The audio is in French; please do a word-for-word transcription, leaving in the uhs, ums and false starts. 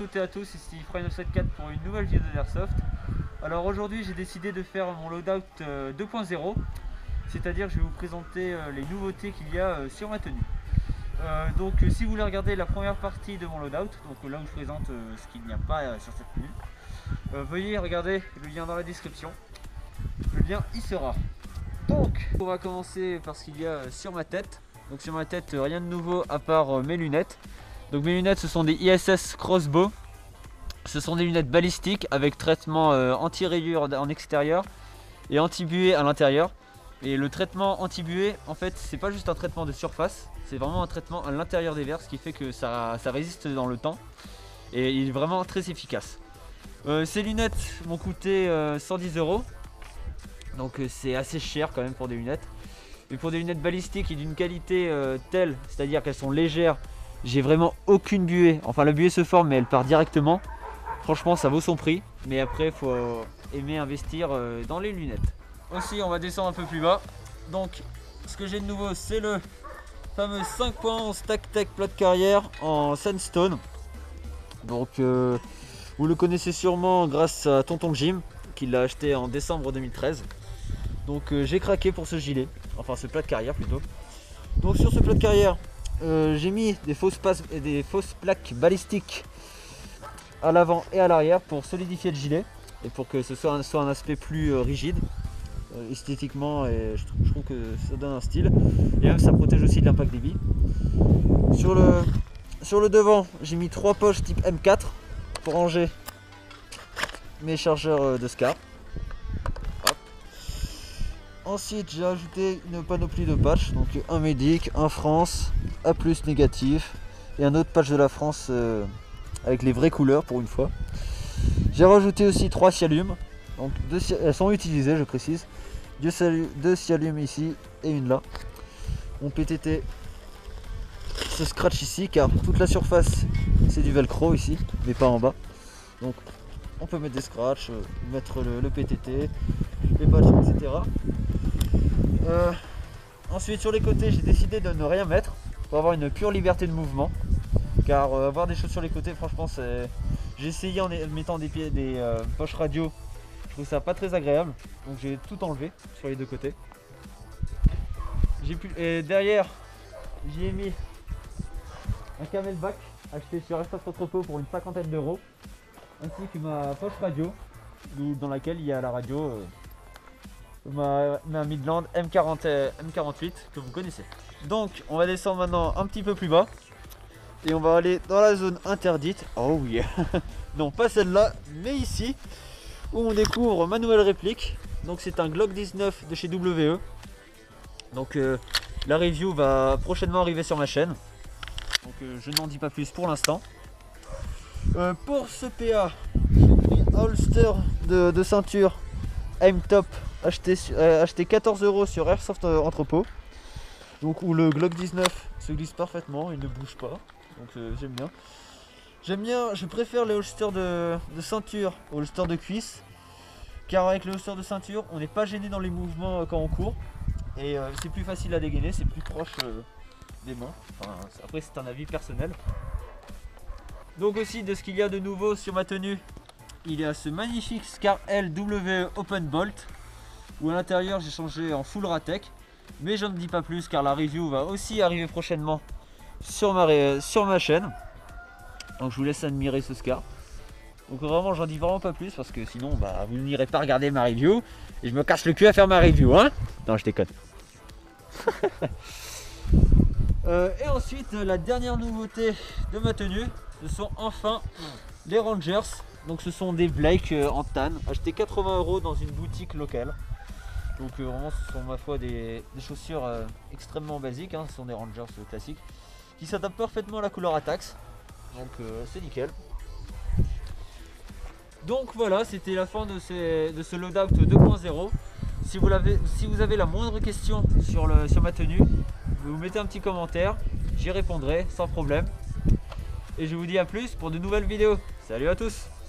toutes et à tous, ici Fry neuf cent soixante-quatre pour une nouvelle vidéo d'Airsoft. Alors aujourd'hui j'ai décidé de faire mon loadout deux point zéro, c'est-à-dire je vais vous présenter les nouveautés qu'il y a sur ma tenue. Euh, donc si vous voulez regarder la première partie de mon loadout, donc là où je présente ce qu'il n'y a pas sur cette tenue, euh, veuillez regarder le lien dans la description, le lien y sera. Donc on va commencer par ce qu'il y a sur ma tête. Donc sur ma tête rien de nouveau à part mes lunettes. Donc mes lunettes, ce sont des I S S Crossbow. Ce sont des lunettes balistiques avec traitement euh, anti-rayures en extérieur et anti-buée à l'intérieur. Et le traitement anti-buée, en fait, c'est pas juste un traitement de surface, c'est vraiment un traitement à l'intérieur des verres, ce qui fait que ça, ça résiste dans le temps et il est vraiment très efficace. Euh, ces lunettes m'ont coûté euh, cent dix euros, donc euh, c'est assez cher quand même pour des lunettes. Mais pour des lunettes balistiques et d'une qualité euh, telle, c'est-à-dire qu'elles sont légères, j'ai vraiment aucune buée. Enfin, la buée se forme, mais elle part directement. Franchement, ça vaut son prix. Mais après, il faut aimer investir dans les lunettes. Aussi, on va descendre un peu plus bas. Donc, ce que j'ai de nouveau, c'est le fameux cinq point onze TacTec plat de carrière en sandstone. Donc, euh, vous le connaissez sûrement grâce à Tonton Jim, qui l'a acheté en décembre deux mille treize. Donc, euh, j'ai craqué pour ce gilet. Enfin, ce plat de carrière plutôt. Donc, sur ce plat de carrière, Euh, j'ai mis des fausses, des fausses plaques balistiques à l'avant et à l'arrière pour solidifier le gilet et pour que ce soit un, soit un aspect plus euh, rigide euh, esthétiquement, et je, je trouve que ça donne un style et même ça protège aussi de l'impact des billes. Sur le, sur le devant, j'ai mis trois poches type M quatre pour ranger mes chargeurs de SCAR. Hop. Ensuite, j'ai ajouté une panoplie de patchs, donc un Medic, un France, A plus négatif et un autre patch de la France euh, avec les vraies couleurs pour une fois. J'ai rajouté aussi trois Sialumes, donc deux, elles sont utilisées, je précise. Deux, deux Sialumes ici et une là. Mon P T T se scratch ici car toute la surface c'est du velcro ici, mais pas en bas. Donc on peut mettre des scratchs, mettre le, le P T T, les patchs, et cetera. Euh, ensuite sur les côtés j'ai décidé de ne rien mettre pour avoir une pure liberté de mouvement, car euh, avoir des choses sur les côtés, franchement, c'est... j'ai essayé en mettant des, pieds, des euh, poches radio, je trouve ça pas très agréable, donc j'ai tout enlevé sur les deux côtés. J'ai pu... Et derrière j'y ai mis un camelback acheté sur Airsoft Entrepôt pour une cinquantaine d'euros, ainsi que ma poche radio dans laquelle il y a la radio euh, ma, ma Midland M quarante, M quarante-huit que vous connaissez. Donc on va descendre maintenant un petit peu plus bas et on va aller dans la zone interdite. Oh oui, yeah. Non, pas celle-là, mais ici où on découvre ma nouvelle réplique. Donc c'est un Glock dix-neuf de chez W E. Donc euh, la review va prochainement arriver sur ma chaîne, donc euh, je n'en dis pas plus pour l'instant. Euh, pour ce P A, j'ai pris un holster de, de ceinture Aim Top acheté, euh, acheté quatorze euros sur Airsoft Entrepôt. Donc où le Glock dix-neuf se glisse parfaitement, il ne bouge pas, donc euh, j'aime bien. J'aime bien, je préfère les holsters de, de ceinture aux holsters de cuisse, car avec le holster de ceinture, on n'est pas gêné dans les mouvements quand on court, et euh, c'est plus facile à dégainer, c'est plus proche euh, des mains. Enfin, après c'est un avis personnel. Donc aussi de ce qu'il y a de nouveau sur ma tenue, il y a ce magnifique SCAR L W E Open Bolt, où à l'intérieur j'ai changé en full Ratec. Mais je ne dis pas plus car la review va aussi arriver prochainement sur ma, sur ma chaîne. Donc je vous laisse admirer ce SCAR. Donc vraiment j'en dis vraiment pas plus parce que sinon bah, vous n'irez pas regarder ma review et je me casse le cul à faire ma review, hein. Non, je déconne. euh, et ensuite la dernière nouveauté de ma tenue, ce sont enfin les Rangers. Donc ce sont des Blake en tan, achetés quatre-vingts euros dans une boutique locale. Donc euh, vraiment ce sont ma foi des, des chaussures euh, extrêmement basiques, hein. Ce sont des Rangers euh, classiques qui s'adaptent parfaitement à la couleur Atax, donc euh, c'est nickel. Donc voilà, c'était la fin de, ces, de ce loadout deux point zéro. Si vous, l'avez, si vous avez la moindre question sur, le, sur ma tenue, vous mettez un petit commentaire, j'y répondrai sans problème. Et je vous dis à plus pour de nouvelles vidéos. Salut à tous!